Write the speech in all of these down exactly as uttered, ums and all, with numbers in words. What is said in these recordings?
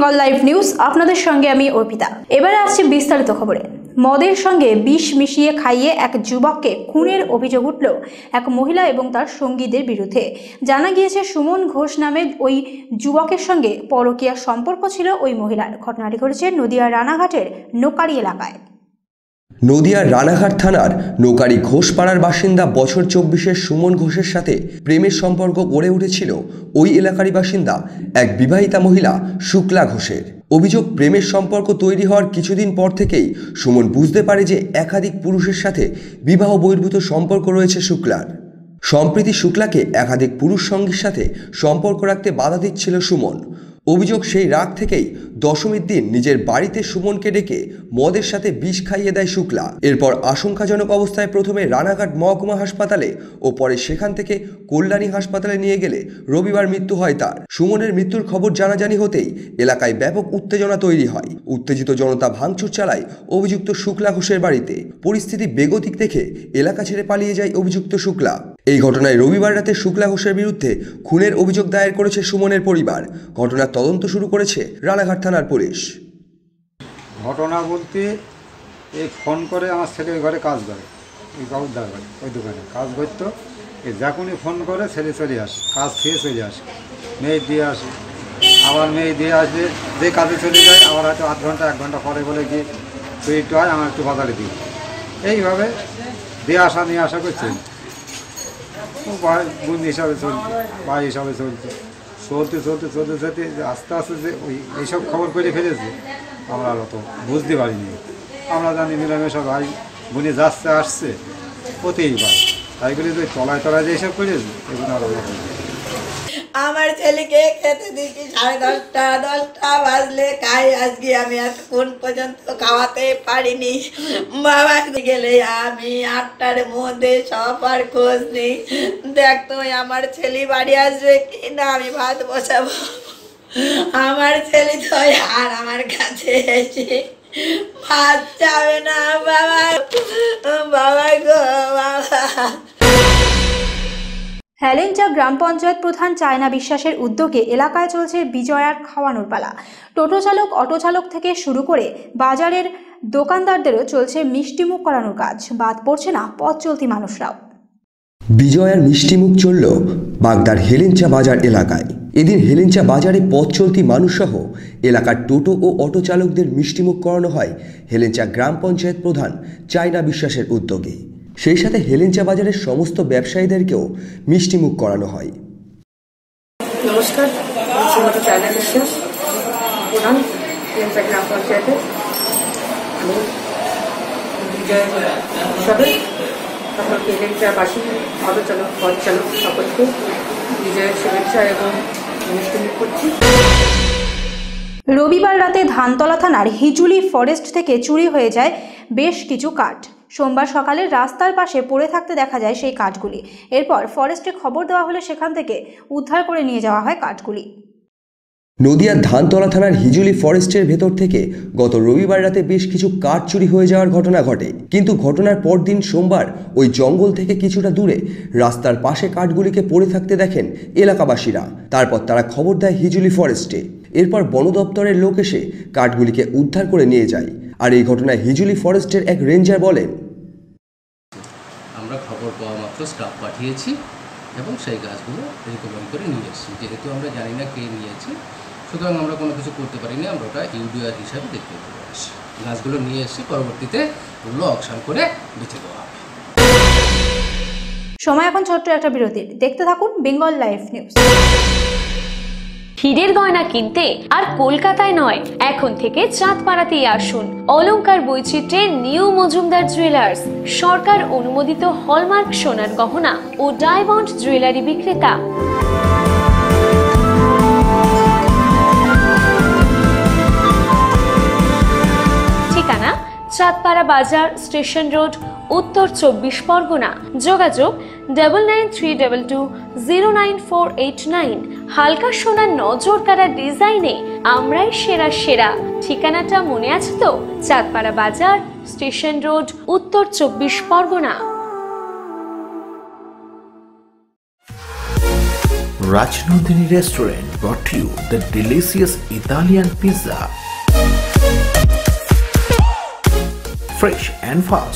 Bengal live news, আপনাদের সঙ্গে আমি অর্পিতা। এবারে আসছে বিস্তারিত খবরে। মদের সঙ্গে বিষ মিশিয়ে খাইয়ে এক যুবককে খুনের অভিযোগ উঠল এক মহিলা এবং তার সঙ্গীদের বিরুদ্ধে। জানা গিয়েছে সুমন ঘোষ নামে ওই যুবকের সঙ্গে পরকীয়া সম্পর্ক ছিল ওই মহিলার। ঘটনাটি ঘটেছে নদিয়ার রানাঘাটের নোকারি এলাকায়। নদিয়ার রানাঘাট থানার নোকারি ঘোষপাড়ার বাসিন্দা বছর চব্বিশের সুমন ঘোষের সাথে প্রেমের সম্পর্ক গড়ে উঠেছিল ওই এলাকারই বাসিন্দা এক বিবাহিতা মহিলা শুক্লা ঘোষের। অভিযোগ, প্রেমের সম্পর্ক তৈরি হওয়ার কিছুদিন পর থেকেই সুমন বুঝতে পারে যে একাধিক পুরুষের সাথে বিবাহ বহির্ভূত সম্পর্ক রয়েছে শুক্লার। সম্প্রতি শুক্লাকে একাধিক পুরুষ সঙ্গীর সাথে সম্পর্ক রাখতে বাধা দিচ্ছিল সুমন। অভিযোগ, সেই রাগ থেকেই দশমীর দিন নিজের বাড়িতে সুমনকে ডেকে মদের সাথে বিষ খাইয়ে দেয় শুক্লা। এরপর আশঙ্কাজনক অবস্থায় প্রথমে রানাঘাট মহকুমা হাসপাতালে ও পরে সেখান থেকে কল্যাণী হাসপাতালে নিয়ে গেলে রবিবার মৃত্যু হয় তার। সুমনের মৃত্যুর খবর জানাজানি হতেই এলাকায় ব্যাপক উত্তেজনা তৈরি হয়। উত্তেজিত জনতা ভাঙচুর চালায় অভিযুক্ত শুক্লা ঘোষের বাড়িতে। পরিস্থিতি বেগতিক দেখে এলাকা ছেড়ে পালিয়ে যায় অভিযুক্ত শুক্লা। এই ঘটনায় রবিবার রাতে শুক্লা ঘোষের বিরুদ্ধে খুনের অভিযোগ দায়ের করেছে সুমনের পরিবার। ঘটনার তদন্ত শুরু করেছে রানাঘাট থানার পুলিশ। ঘটনা বলতে এই ফোন করে আমার ছেলে ওই ঘরে কাজ করে, ওই কাউদার ঘরে, ওই দোকানে কাজ করতো। এই যখনই ফোন করে ছেলে চলে আসে, কাজ খেয়ে চলে আসে, মেয়ে দিয়ে আসে, আবার মেয়ে দিয়ে আসবে, যে কাজে চলে যায় আবার হয়তো আধ ঘন্টা এক ঘন্টা পরে বলে কি তুই একটু হয় আমার একটু বাজারে দিই। এইভাবে দিয়ে আসা নিয়ে আসা করছে, ভাই বোন হিসাবে চলছে, ভাই হিসাবে চলছে, চলতে চলতে চলতে চলতে আস্তে আস্তে যে ওই এইসব খবর করে ফেলেছে আমরা অত বুঝতে পারিনি। আমরা জানি মিলামেশা ভাই বোনে যাচ্ছে আসছে হতেই পারে, তাই বলে যে তলায় তলায় যে এইসব করেছে এগুলো আর আমরা আমার ছেলেকে খেতে দিচ্ছি সাড়ে দশটা দশটা বাজলে খাই। আজকে আমি এতক্ষণ পর্যন্ত খাওয়াতে পারিনি। বাবা গেলে আমি আটটার মধ্যে সবার খোঁজ নেই, দেখতো আমার ছেলে বাড়ি আসবে কি না, আমি ভাত বসাবো। আমার ছেলে তো আর আমার কাছে এসে ভাত যাবে না। বাবা বাবা গো বাবা। হেলেঞ্চা গ্রাম পঞ্চায়েত প্রধান চায়না বিশ্বাসের উদ্যোগে এলাকায় চলছে বিজয়ার খাওয়ানোর পালা। টোটো চালক, অটো চালক থেকে শুরু করে বাজারের দোকানদারদেরও চলছে মিষ্টিমুখ করানোর কাজ। বাদ পড়ছে না পথ চলতি মানুষরাও। বিজয়ার মিষ্টিমুখ চলল বাগদার হেলেঞ্চা বাজার এলাকায়। এদিন হেলেঞ্চা বাজারে পথ চলতি মানুষসহ এলাকার টোটো ও অটো চালকদের মিষ্টিমুখ করানো হয় হেলেঞ্চা গ্রাম পঞ্চায়েত প্রধান চায়না বিশ্বাসের উদ্যোগে। সেই সাথে হেলেঞ্চা বাজারের সমস্ত ব্যবসায়ীদেরকেও মিষ্টিমুখ করানো হয়। নমস্কার, শ্রীমতী চায়না বিশ্বাস, প্রধান হেলেঞ্চা গ্রাম পঞ্চায়েতের। আমি বিজয় হিসাবে সকলকে হেলেঞ্চাবাসী, অটো চালক, পথ চালক সকলকে বিজয়ের শুভেচ্ছা এবং মিষ্টিমুখ করছি। রবিবার রাতে ধানতলা থানার হিজুলি ফরেস্ট থেকে চুরি হয়ে যায় বেশ কিছু কাঠ। সোমবার সকালে রাস্তার পাশে পড়ে থাকতে দেখা যায় সেই কাঠগুলি। এরপর ফরেস্টে খবর দেওয়া হলে সেখান থেকে উদ্ধার করে নিয়ে যাওয়া হয় কাঠগুলি। নদিয়ার ধানতলা থানার হিজুলি ফরেস্টের ভেতর থেকে গত রবিবার রাতে বেশ কিছু কাঠ চুরি হয়ে যাওয়ার ঘটনা ঘটে। কিন্তু ঘটনার পর দিন সোমবার ওই জঙ্গল থেকে কিছুটা দূরে রাস্তার পাশে কাঠগুলিকে পড়ে থাকতে দেখেন এলাকাবাসীরা। তারপর তারা খবর দেয় হিজুলি ফরেস্টে। এরপর বন দপ্তরের লোক এসে কাঠগুলিকে উদ্ধার করে নিয়ে যায়। আর এই ঘটনায় হিজুলি ফরেস্টের এক রেঞ্জার বলেন, আমরা খবর পাওয়া মাত্র স্টাফ পাঠিয়েছি এবং সেই গাছগুলো রিকভারি করে নিয়ে এসেছি। যেহেতু আমরা জানি না কে নিয়েছে, সুতরাং আমরা কোনো কিছু করতে পারিনি। আমরা ওটা ইউডিআর হিসাবে দেখতে চলে আসি। গাছগুলো নিয়ে এসে পরবর্তীতে ওগুলো অকশন করে বেঁচে দেওয়া হবে। সময় এখন ছোট্ট একটা বিরতির। দেখতে থাকুন বেঙ্গল লাইভ নিউজ। হীরের গয়না কিনতে আর কলকাতায় নয়, এখন থেকে চাঁদপাড়াতেই আসুন। অলংকার বৈচিত্র্যে নিউ মজুমদার জুয়েলার্স, সরকার অনুমোদিত হলমার্ক সোনার গহনা ও ডায়মন্ড জুয়েলারি বিক্রেতা। ঠিকানা চাঁদপাড়া বাজার, স্টেশন রোড, উত্তর চব্বিশ পরগনা। যোগাযোগ double nine three double two zero nine four eight nine. হালকা সোনার নজর কাড়া ডিজাইনে আমরাই সেরা সেরা। ঠিকানাটা মনে আছে তো? চাঁদপাড়া বাজার, স্টেশন রোড, উত্তর Chabbish Pargana. Rajnandini Restaurant brought to you the delicious Italian pizza. Fresh and fast,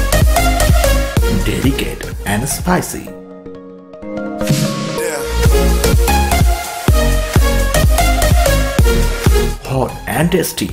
delicate and spicy. Hot and tasty.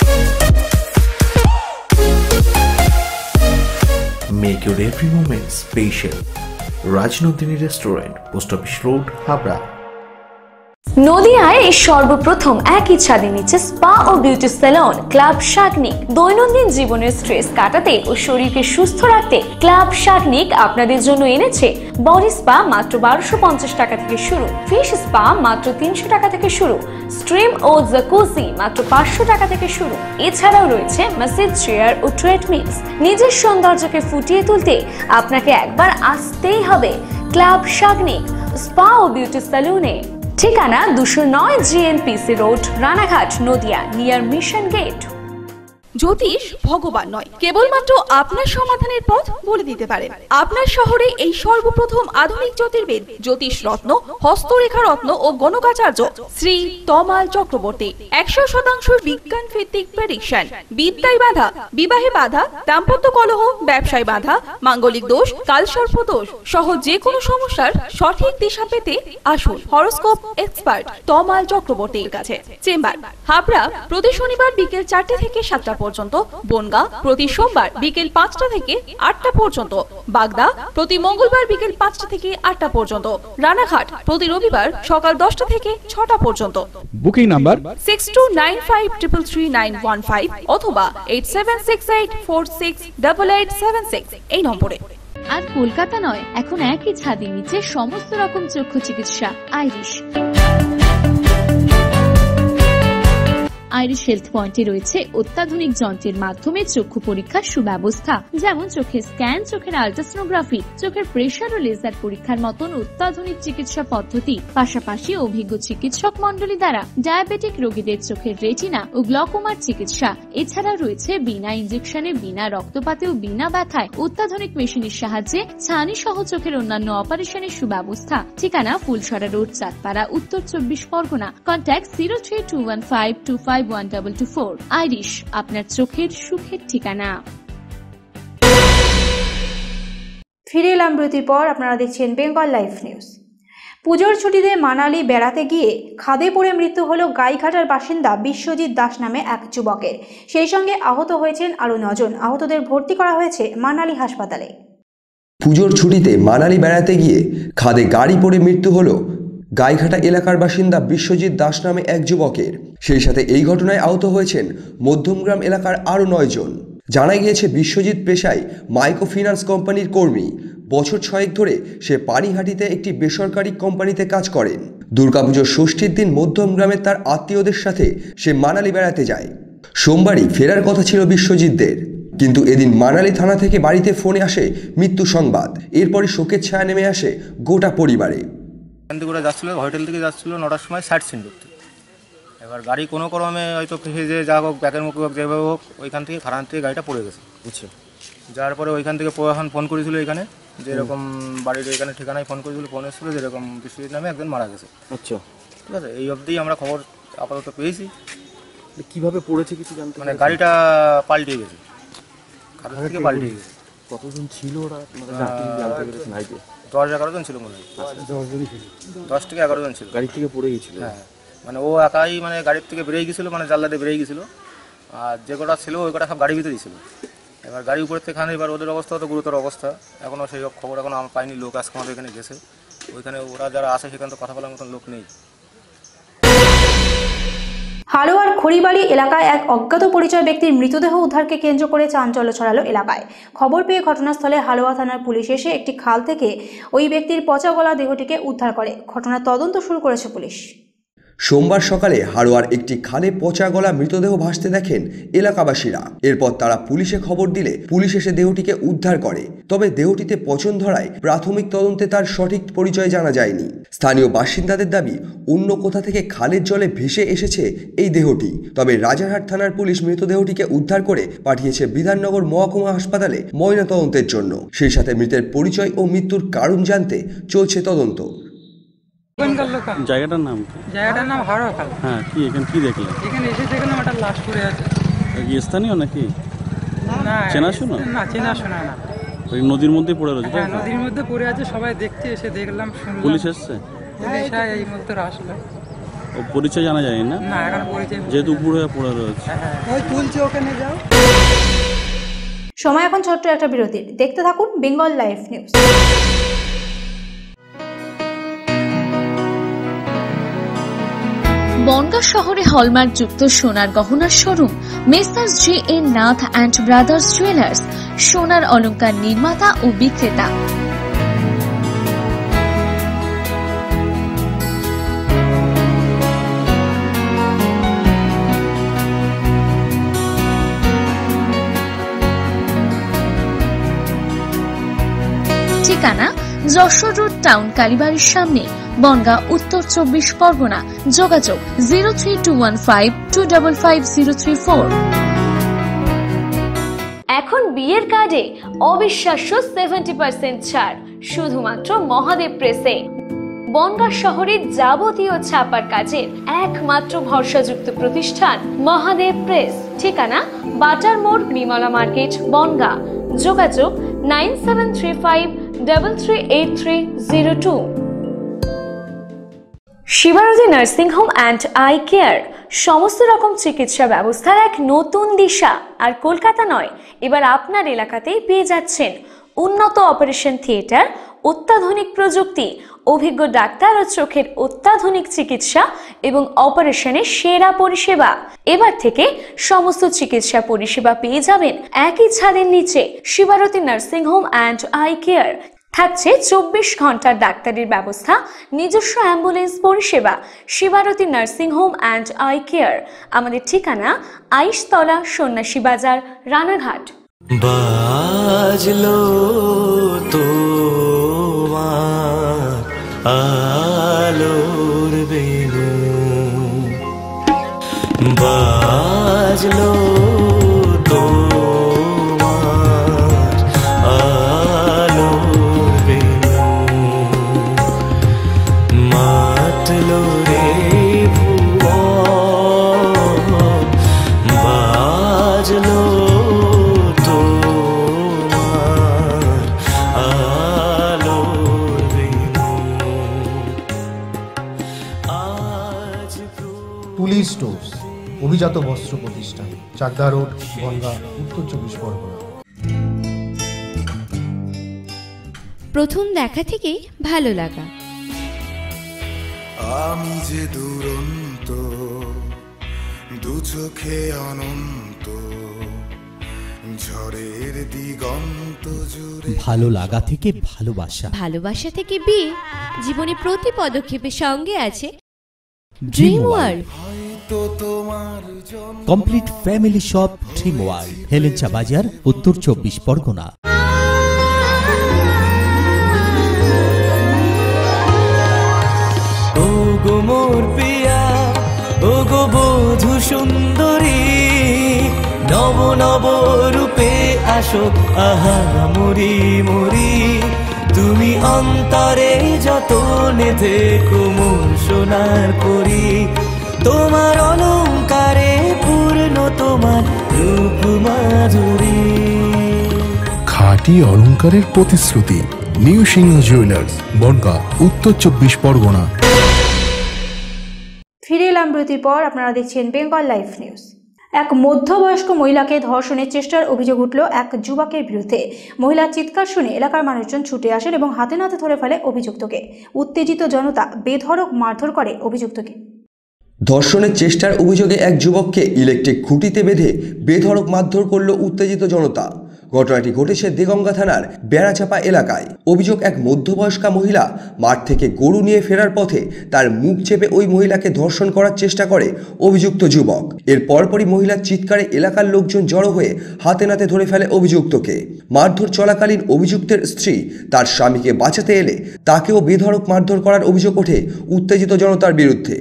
Make your every moment special. Rajnandini Restaurant, Post Office Road, Habra. নদিয়ায় এই সর্বপ্রথম একই ছাদের নিচে spa ও beauty salon club Shagnik. দৈনন্দিন জীবনের stress কাটাতে ও শরীরকে সুস্থ রাখতে ক্লাব শাগনিক আপনাদের জন্য এনেছে বডি স্পা মাত্র বারোশো পঞ্চাশ টাকা থেকে শুরু, ফিশ স্পা মাত্র তিনশো টাকা থেকে শুরু, স্ট্রিম ও জাকুজি মাত্র পাঁচশো টাকা থেকে শুরু। এছাড়াও রয়েছে ম্যাসেজ চেয়ার ও ট্রেডমিলস। নিজের সৌন্দর্যকে ফুটিয়ে তুলতে আপনাকে একবার আসতেই হবে ক্লাব শাগনিক স্পা ও বিউটি সেলুনে। ঠিকানা দুশো নয় GNPC road, Ranaghat, Nadia, near mission gate. জ্যোতিষ ভগবান নয়, কেবলমাত্র আপনার সমাধানের পথ বলে দিতে পারেন। আপনার শহরে এই সর্বপ্রথম আধুনিক জ্যোতির্বিদ, জ্যোতিষ রত্ন, হস্তরেখা রত্ন ও গণকাচার্য শ্রী তমাল চক্রবর্তী। একশো শতাংশ বিজ্ঞান ভিত্তিক প্রেডিকশন। বিদ্যায় বাধা, বিবাহে বাধা, দাম্পত্য কলহ, ব্যবসায় বাধা, মাঙ্গলিক দোষ, কালসর্প দোষ সহ যে কোনো সমস্যার সঠিক দিশা পেতে আসুন হরোস্কোপ এক্সপার্ট তমাল চক্রবর্তীর কাছে। চেম্বার হাবড়া প্রতি শনিবার বিকেল চারটে থেকে সাতটা পর্যন্ত, বনগা প্রতি সোমবার বিকেল পাঁচটা থেকে আটটা পর্যন্ত, বাগদা প্রতি মঙ্গলবার বিকেল পাঁচটা থেকে আটটা পর্যন্ত, রানাঘাট প্রতি রবিবার সকাল দশটা থেকে ছটা পর্যন্ত। Booking number six two nine five triple three nine one five অথবা eight seven six eight four six double eight seven six এই নম্বরে। আর কলকাতা নয়, এখন একই ছাদের নিচে সমস্ত রকম চক্ষু চিকিৎসা। আইরিশ আইরিশ হেলথ পয়েন্টে রয়েছে অত্যাধুনিক যন্ত্রের মাধ্যমে চক্ষু পরীক্ষার সুব্যবস্থা, যেমন চোখের স্ক্যান, চোখের আল্ট্রাসোনোগ্রাফি, চোখের প্রেসার ও লেজার পরীক্ষার মতন অত্যাধুনিক চিকিৎসা পদ্ধতি। পাশাপাশি অভিজ্ঞ চিকিৎসক মন্ডলী দ্বারা ডায়াবেটিক রোগীদের চোখের রেটিনা ও গ্লকোমার চিকিৎসা। এছাড়া রয়েছে বিনা ইনজেকশনে, বিনা রক্তপাতে ও বিনা ব্যথায় অত্যাধুনিক মেশিনের সাহায্যে ছানি সহ চোখের অন্যান্য অপারেশনের সুব্যবস্থা। ঠিকানা ফুলসরা road, Chandpara, Uttar Chabbish Pargana. Contact zero three two one five two five one double two four. Iris, আপনার চোখের সুখের ঠিকানা। ফিরে এলাম বিরতির পর। আপনারা দেখছেন বেঙ্গল লাইভ নিউজ। পুজোর ছুটিতে মানালি বেড়াতে গিয়ে খাদে পড়ে মৃত্যু হলো গাইঘাটার বাসিন্দা বিশ্বজিৎ দাস নামে এক যুবকের। সেই সঙ্গে আহত হয়েছেন আরও নজন। আহতদের ভর্তি করা হয়েছে মানালি হাসপাতালে। পুজোর ছুটিতে মানালি বেড়াতে গিয়ে খাদে গাড়ি পড়ে মৃত্যু হলো গাইঘাটা এলাকার বাসিন্দা বিশ্বজিৎ দাস নামে এক যুবকের। সেই সাথে এই ঘটনায় আহত হয়েছেন মধ্যমগ্রাম এলাকার আরও নয় জন। জানা গিয়েছে, বিশ্বজিৎ পেশায় মাইক্রো ফিন্যান্স কোম্পানির কর্মী। বছর ছয়েক ধরে সে পানিহাটিতে একটি বেসরকারি কোম্পানিতে কাজ করেন। দুর্গাপুজোর ষষ্ঠীর দিন মধ্যমগ্রামে তার আত্মীয়দের সাথে সে মানালি বেড়াতে যায়। সোমবারই ফেরার কথা ছিল বিশ্বজিৎদের, কিন্তু এদিন মানালি থানা থেকে বাড়িতে ফোনে আসে মৃত্যু সংবাদ। এরপরই শোকের ছায়া নেমে আসে গোটা পরিবারে। এখান থেকে ওরা যাচ্ছিলো, হোটেল থেকে যাচ্ছিলো নটার সময় সাইট সিন করতে। এবার গাড়ি কোনো ক্রমে হয়তো ফেসে যে যা হোক ব্যাকের মুখে হোক যেভাবে হোক ওইখান থেকে ফারান থেকে গাড়িটা পড়ে গেছে। বুঝছে, যার পরে ওইখান থেকে প্রশাসন ফোন করেছিল এখানে, যে এরকম বাড়ির এখানে ঠিকানায় ফোন করেছিল। ফোন এসেছিলো যেরকম বিশ্বজিৎ নামে একজন মারা গেছে। আচ্ছা, ঠিক আছে, এই অবধিই আমরা খবর আপাতত পেয়েছি। কীভাবে পড়েছে কিছু জানতে? মানে গাড়িটা পাল্টে গেছে, খাতা থেকে পাল্টে গেছে। কতজন ছিল ওরা? দশ এগারো জন ছিল মনে হয়। দশ থেকে এগারো জন ছিল। গাড়ি থেকে পড়ে গেছিল? হ্যাঁ, মানে ও একাই মানে গাড়ির থেকে বেরিয়ে গেছিলো, মানে জানলাতে বেরিয়ে গেছিলো। আর যে কটা ছিল ওই কটা সব গাড়ির ভিতরেই ছিল। এবার গাড়ি উপর থেকে খানে, এবার ওদের অবস্থা তো গুরুতর অবস্থা। এখনও সেই খবর এখনও আমার পাইনি। লোক আজকে আমাদের এখানে গেছে, ওইখানে ওরা যারা আসে সেখানে তো কথা বলার মতন লোক নেই। হালোয়ার খড়িবাড়ি এলাকায় এক অজ্ঞাত পরিচয় ব্যক্তির মৃতদেহ উদ্ধারকে কেন্দ্র করে চাঞ্চল্য ছড়ালো এলাকায়। খবর পেয়ে ঘটনাস্থলে হালোয়া থানার পুলিশ এসে একটি খাল থেকে ওই ব্যক্তির পচা গলা দেহটিকে উদ্ধার করে। ঘটনার তদন্ত শুরু করেছে পুলিশ। সোমবার সকালে হাড়োয়ার একটি খালে পচা গলা মৃতদেহ ভাসতে দেখেন এলাকাবাসীরা। এরপর তারা পুলিশে খবর দিলে পুলিশ এসে দেহটিকে উদ্ধার করে। তবে দেহটিতে পচন ধরায় প্রাথমিক তদন্তে তার সঠিক পরিচয় জানা যায়নি। স্থানীয় বাসিন্দাদের দাবি, অন্য কোথা থেকে খালের জলে ভেসে এসেছে এই দেহটি। তবে রাজারহাট থানার পুলিশ মৃতদেহটিকে উদ্ধার করে পাঠিয়েছে বিধাননগর মহকুমা হাসপাতালে ময়নাতদন্তের জন্য। সেই সাথে মৃতের পরিচয় ও মৃত্যুর কারণ জানতে চলছে তদন্ত। জায়গাটার নাম কি? জায়গাটার নাম হাওড়াখাল। হ্যাঁ, কি এখানে কি দেখলেন? এখানে এসে দেখলাম একটা লাশ পড়ে আছে। কি স্থানীয় নাকি? না, চেনাশোনা? না, চেনাশোনা না। ওই নদীর মধ্যে পড়ে রয়েছে। হ্যাঁ, নদীর মধ্যে পড়ে আছে, সবাই দেখতে এসে দেখলাম, শুনলাম। পুলিশ এসছে? পুলিশ এই মুহূর্তে আসলো। ও পরিচয় জানা যায় না? না, এখন পরিচয় যেহেতু উপরে পড়ে রয়েছে। হ্যাঁ, ওই তুলছে, ওখানে যাও। সময় এখন ছোট্ট একটা বিরতির, দেখতে থাকুন বেঙ্গল লাইভ নিউজ। বনগাঁ শহরে হলমার্কযুক্ত সোনার গহনার showroom messrs G N Nath and brothers jewellers, সোনার অলংকার নির্মাতা ও বিক্রেতা। ঠিকানা যশোর রোড টাউন কালীবাড়ির সামনে, বনগাঁ, উত্তর চব্বিশ পরগনা। যোগাযোগ zero three two one five two double five zero three four. এখন বিয়ের কার্ডে অবিশ্বাস্য সেভেন্টি পার্সেন্ট ছাড় শুধুমাত্র মহাদেব প্রেসে। বনগাঁ শহরের যাবতীয় ছাপার কাজের একমাত্র ভরসাযুক্ত প্রতিষ্ঠান মহাদেব প্রেস। ঠিকানা বাটার মোড়, বিমলা মার্কেট, বনগাঁ। যোগাযোগ nine seven three five double three eight three zero two. Shibarati nursing home and eye care, সমস্ত রকম চিকিৎসা ব্যবস্থার এক নতুন দিশা। আর কলকাতা নয়, এবার আপনার এলাকাতেই পেয়ে যাচ্ছেন উন্নত অপারেশন থিয়েটার, অত্যাধুনিক প্রযুক্তি, অভিজ্ঞ ডাক্তার ও চোখের অত্যাধুনিক চিকিৎসা এবং অপারেশনের সেরা পরিষেবা। এবার থেকে সমস্ত চিকিৎসা পরিষেবা পেয়ে যাবেন একই ছাদের নিচে। Shibarati nursing home and eye care থাকছে চব্বিশ ঘন্টার ডাক্তারের ব্যবস্থা, নিজস্ব অ্যাম্বুলেন্স পরিষেবা। Shibarati nursing home and eye care, আমাদের ঠিকানা আইশতলা, সন্ন্যাসী বাজার, রানাঘাট। বাজলো তোমার আলোর বেনু, বাজলো তোমার আলোর বেনু, মাতলো রে ভুবন, বাজলো পুলিশ স্টোর্স, অভিজাত বস্ত্র প্রতিষ্ঠান, চাকদা রোড, বনগাঁ, উত্তর চব্বিশ পরগনা। প্রথম দেখা থেকে ভালো লাগা। আমি যে দুরন্ত, দু চোখে অনন্ত, ঝড়ের দিগন্ত জুড়ে। ভালো লাগা থেকে ভালোবাসা, ভালোবাসা থেকে বিয়ে, জীবনে প্রতি পদক্ষেপে সঙ্গে আছে dream world. Complete family shop dream world, Helencha Bazar, Uttar Chabbish Pargana. ও গো মোর পিয়া, ও গো বধূ সুন্দরী, নব নব রূপে আসো আহা মরি মরি, তুমি অন্তরে যতনে থেকো মোর সোনার পরি, তোমার অলংকারে পূর্ণ তোমার রূপ মাধুরী। খাঁটি অলংকারের প্রতিশ্রুতি, নিউ সিংহ জুয়েলার্স, বনগাঁ, উত্তর চব্বিশ পরগনা। ফিরে এলাম বিরতির পর, আপনারা দেখছেন বেঙ্গল লাইভ নিউজ। এক মধ্যবয়স্ক মহিলাকে ধর্ষণের চেষ্টার অভিযোগ উঠল এক যুবকের বিরুদ্ধে। মহিলার চিৎকার শুনে এলাকার মানুষজন ছুটে আসেন এবং হাতে নাতে ধরে ফেলে অভিযুক্তকে। উত্তেজিত জনতা বেধড়ক মারধর করে অভিযুক্তকে। ধর্ষণের চেষ্টার অভিযোগে এক যুবককে ইলেকট্রিক খুঁটিতে বেঁধে বেধড়ক মারধর করল উত্তেজিত জনতা। ঘটনাটি ঘটেছে দেগঙ্গা থানার বেড়াচাপা এলাকায়। অভিযোগ, এক মধ্যবয়স্কা মহিলা মাঠ থেকে গরু নিয়ে ফেরার পথে তার মুখ চেপে ওই মহিলাকে ধর্ষণ করার চেষ্টা করে অভিযুক্ত যুবক। এর পরপরই মহিলার চিৎকারে এলাকার লোকজন জড়ো হয়ে হাতে নাতে ধরে ফেলে অভিযুক্তকে। মারধর চলাকালীন অভিযুক্তের স্ত্রী তার স্বামীকে বাঁচাতে এলে তাকেও বেধড়ক মারধর করার অভিযোগ ওঠে উত্তেজিত জনতার বিরুদ্ধে।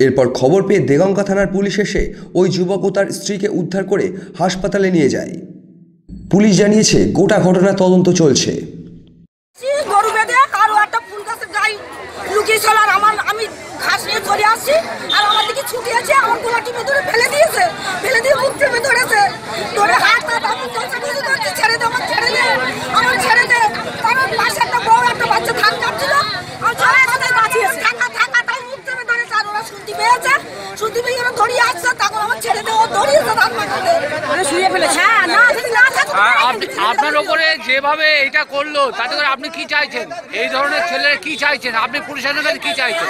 এরপর খবর পেয়ে দেগঙ্গা থানার পুলিশ এসে ওই যুবক ও তার স্ত্রীকে উদ্ধার করে হাসপাতালে নিয়ে যায়। পুলিশ জানিয়েছে গোটা ঘটনা তদন্ত চলছে। গরু বেঁধে কারো একটা ফুল গাছের গায়ে লুকিয়েছিল, আর আমার আমি ঘাস নিয়ে চলে আসছি, আর আমার দিকে ছুটে আছে, আমার গোলা টিপে ধরে ফেলে দিয়েছে, ফেলে দিয়ে মুখ টিপে ধরেছে, ধরে হাত হাত আমি দশটা কিছু করছি, ছেড়ে দে, আমার ছেড়ে দে, আমার ছেড়ে দে। আমার পাশে একটা বড় একটা বাচ্চা ধান কাটছিল, আমার ছেলে সাথে বাঁচিয়েছে, থাকা থাকা তাই মুখ টিপে ধরেছে, আর ওরা শুনতে পেয়েছে, শুনতে পেয়ে ওরা ধরিয়ে আসছে, তখন আমার ছেড়ে দে, ও ধরিয়েছে ধান মাখাতে, মানে শুয়ে ফেলেছে। হ্যাঁ, না যদি না থাকে আপনার উপরে যেভাবে এটা করলো তাতে করে আপনি কি চাইছেন? এই ধরনের ছেলেরা কি চাইছেন? আপনি পুলিশের কাছে কি চাইছেন?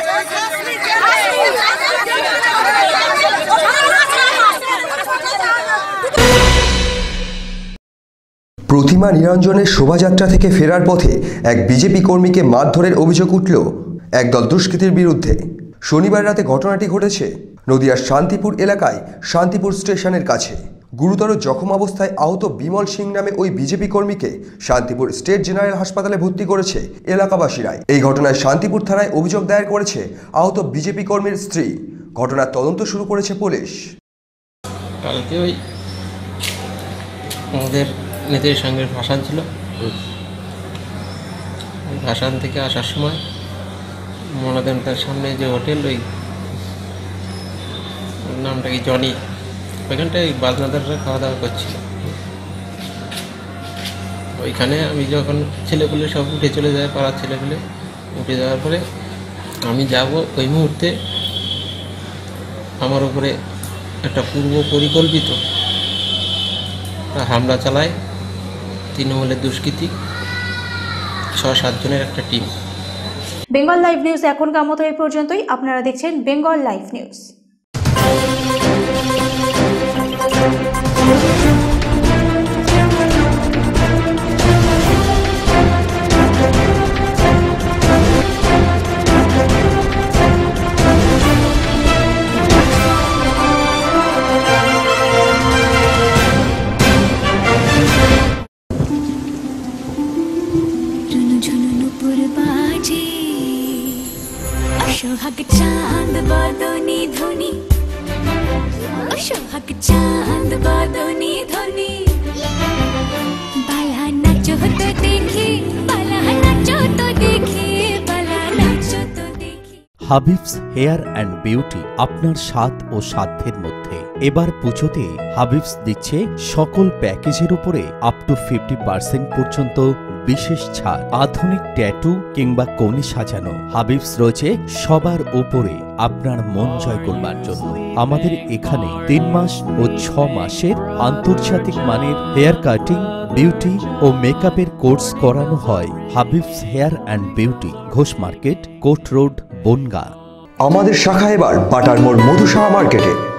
প্রতিমা নিরঞ্জনের শোভাযাত্রা থেকে ফেরার পথে এক বিজেপি কর্মীকে মারধরের অভিযোগ উঠল একদল দুষ্কৃতীর বিরুদ্ধে। শনিবার রাতে ঘটনাটি ঘটেছে নদিয়ার শান্তিপুর এলাকায় শান্তিপুর স্টেশনের কাছে। গুরুতর জখম অবস্থায় আহত বিমল সিং নামে ওই বিজেপি কর্মীকে শান্তিপুর স্টেট জেনারেল হাসপাতালে ভর্তি করেছে এলাকাবাসীরাই। এই ঘটনায় শান্তিপুর থানায় অভিযোগ দায়ের করেছে আহত বিজেপি কর্মীর স্ত্রী। ঘটনার তদন্ত শুরু করেছে পুলিশ। কালকে ওই আমাদের নেতার সঙ্গে ভাসান ছিল, ভাসান থেকে আসার সময় মনাদেবতার সামনে যে হোটেল, ওই নামটা কি জনি, ওইখানটায় বাজনাদাররা খাওয়া দাওয়া করছিল। ওইখানে আমি যখন ছেলেগুলো সব উঠে চলে যায়, পাড়ার ছেলেগুলো উঠে যাওয়ার পরে আমি যাব, ওই মুহূর্তে আমার উপরে একটা পূর্ব পরিকল্পিত হামলা চালায় তৃণমূলের দুষ্কৃতী ছ সাতজনের একটা টিম। বেঙ্গল লাইভ নিউজ এখনকার মতো এই পর্যন্তই। আপনারা দেখছেন বেঙ্গল লাইভ নিউজ। সোহাগ চাঁদ বদনি ধনি, সোহাগ চাঁদ বদনি ধনি, বালা নাচো তো দেখি, বালা নাচো তো দেখি, বালা নাচো তো দেখি। হাবিবস হেয়ার অ্যান্ড বিউটি আপনার স্বাদ ও সাধ্যের মধ্যে। এবার পুজোতে হাবিবস দিচ্ছে সকল প্যাকেজের উপরে আপ টু ফিফটি পার্সেন্ট পর্যন্ত বিশেষ ছাড়। আধুনিক ট্যাটু কিংবা কোণে সাজানো, হাবিবস রয়েছে সবার উপরে আপনার মন জয় করবার জন্য। আমাদের এখানে তিন মাস ও ছ মাসের আন্তর্জাতিক মানের হেয়ার কাটিং, বিউটি ও মেকআপের কোর্স করানো হয়। Habib's hair and beauty, Ghosh market, court road, Bongaon. আমাদের শাখা এবার বাটার মোড় মধুসাহা মার্কেটে।